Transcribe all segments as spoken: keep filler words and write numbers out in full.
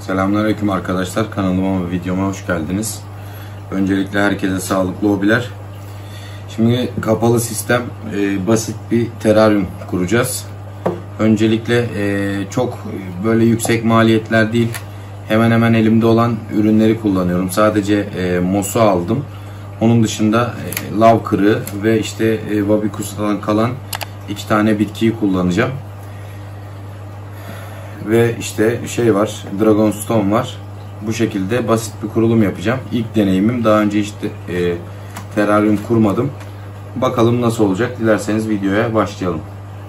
Selamünaleyküm arkadaşlar, kanalıma ve videoma hoş geldiniz. Öncelikle herkese sağlıklı hobiler. Şimdi kapalı sistem e, basit bir teraryum kuracağız. Öncelikle e, çok böyle yüksek maliyetler değil, hemen hemen elimde olan ürünleri kullanıyorum. Sadece e, mosu aldım. Onun dışında e, lav kırığı ve işte e, Wabikusa'dan kalan iki tane bitkiyi kullanacağım. Ve işte şey var, Dragonstone var. Bu şekilde basit bir kurulum yapacağım. İlk deneyimim. Daha önce işte e, teraryum kurmadım. Bakalım nasıl olacak. Dilerseniz videoya başlayalım.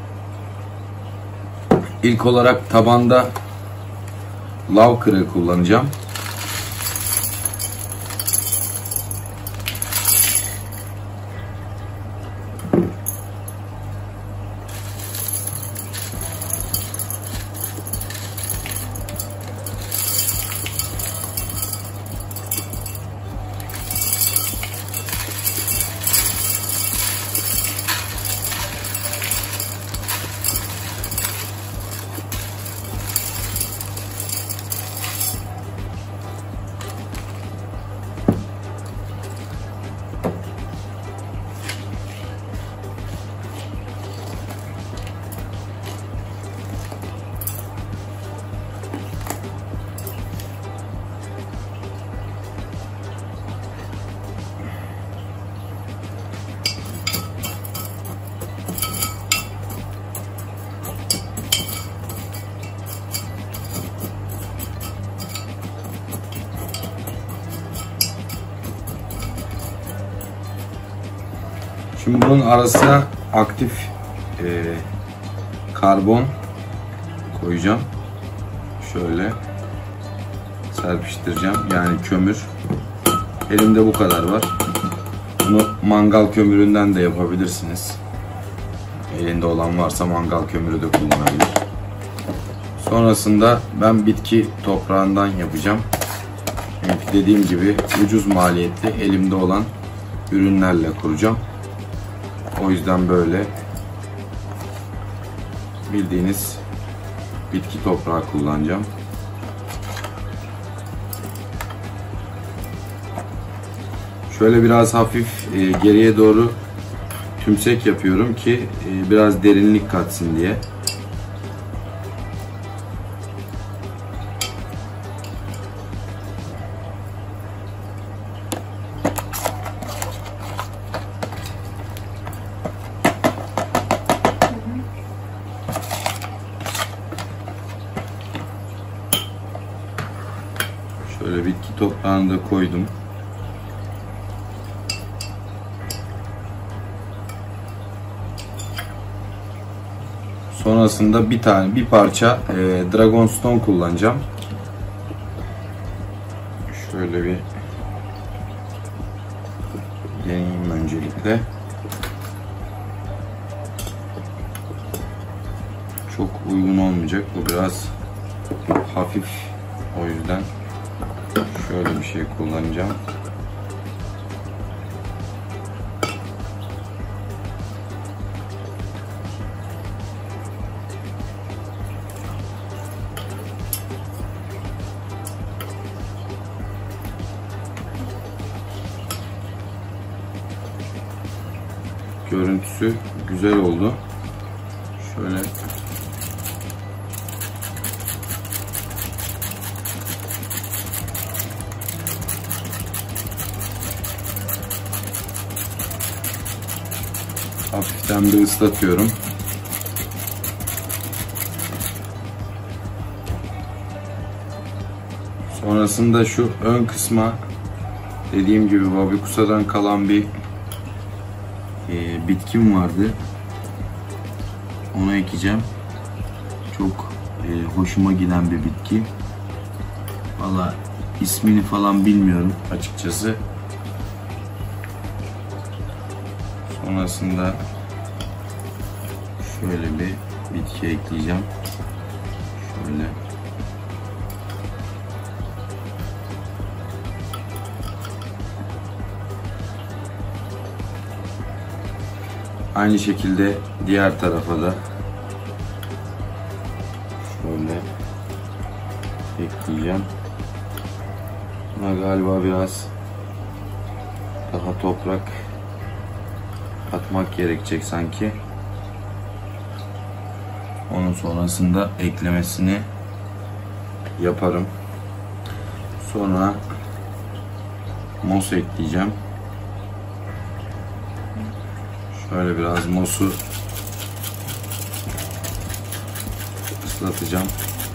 İlk olarak tabanda lav kırığı kullanacağım. Şimdi bunun arasına aktif e, karbon koyacağım. Şöyle serpiştireceğim. Yani kömür. Elimde bu kadar var. Bunu mangal kömüründen de yapabilirsiniz. Elinde olan varsa mangal kömürü de kullanabilir. Sonrasında ben bitki toprağından yapacağım. Çünkü dediğim gibi ucuz maliyetli elimde olan ürünlerle kuracağım. O yüzden böyle bildiğiniz bitki toprağı kullanacağım. Şöyle biraz hafif e, geriye doğru tümsek yapıyorum ki e, biraz derinlik katsın diye. Şöyle bitki toprağını da koydum. Sonrasında bir tane bir parça e, Dragonstone kullanacağım. Şöyle bir deneyeyim öncelikle. Çok uygun olmayacak. Bu biraz hafif. O yüzden şöyle bir şey kullanacağım. Görüntüsü güzel oldu. Şöyle hafiften bir ıslatıyorum. Sonrasında şu ön kısma dediğim gibi Wabikusa'dan kalan bir e, bitkim vardı. Onu ekeceğim. Çok e, hoşuma giden bir bitki. Valla ismini falan bilmiyorum açıkçası. Sonrasında şöyle bir bitki ekleyeceğim. Şöyle. Aynı şekilde diğer tarafa da şöyle ekleyeceğim. Galiba biraz daha toprak atmak gerekecek sanki. Onun sonrasında eklemesini yaparım. Sonra mos ekleyeceğim. Şöyle biraz mosu ıslatacağım.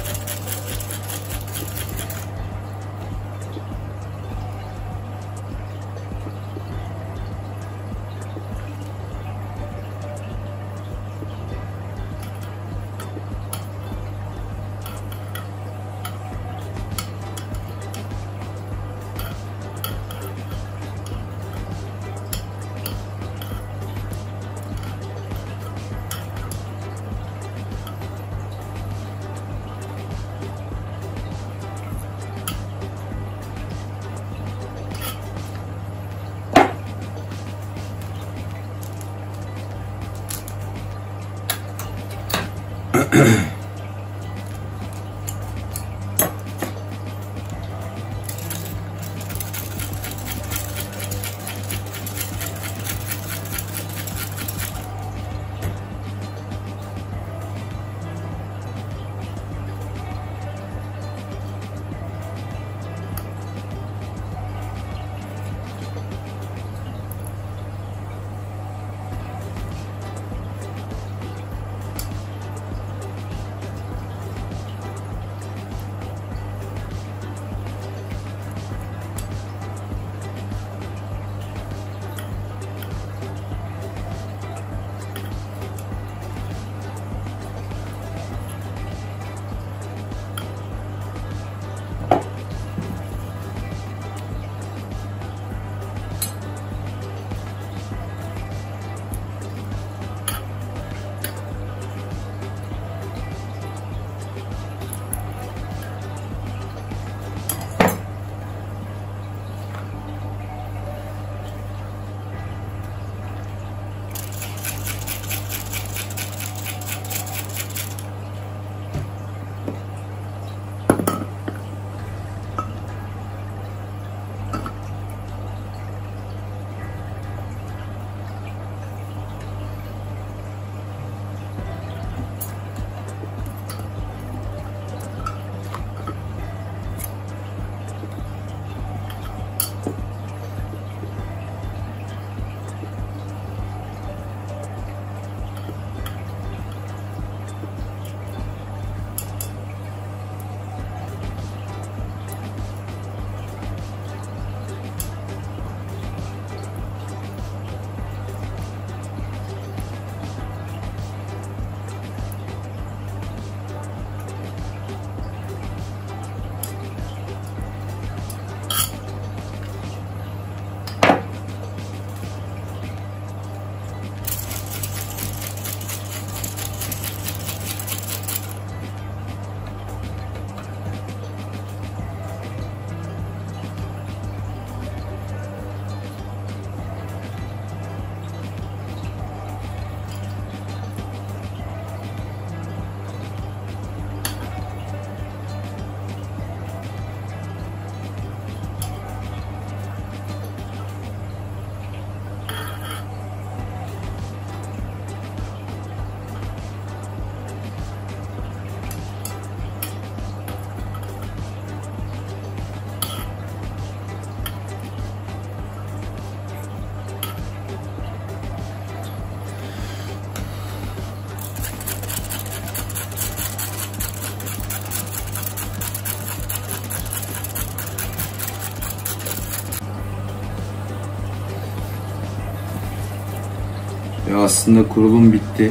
Ve aslında kurulum bitti.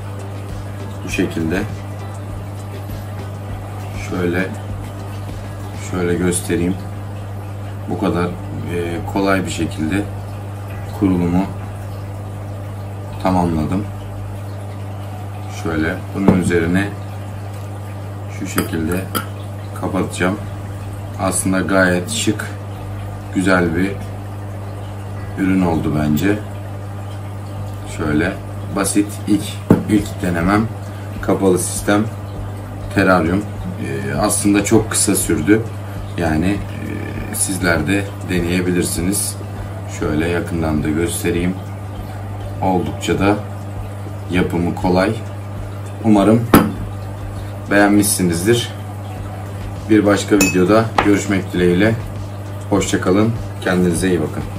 Bu şekilde. Şöyle şöyle göstereyim. Bu kadar e, kolay bir şekilde kurulumu tamamladım. Şöyle bunun üzerine şu şekilde kapatacağım. Aslında gayet şık, güzel bir ürün oldu bence. Şöyle basit ilk ilk denemem kapalı sistem teraryum. Ee, aslında çok kısa sürdü. Yani e, sizler de deneyebilirsiniz. Şöyle yakından da göstereyim. Oldukça da yapımı kolay. Umarım beğenmişsinizdir. Bir başka videoda görüşmek dileğiyle. Hoşça kalın. Kendinize iyi bakın.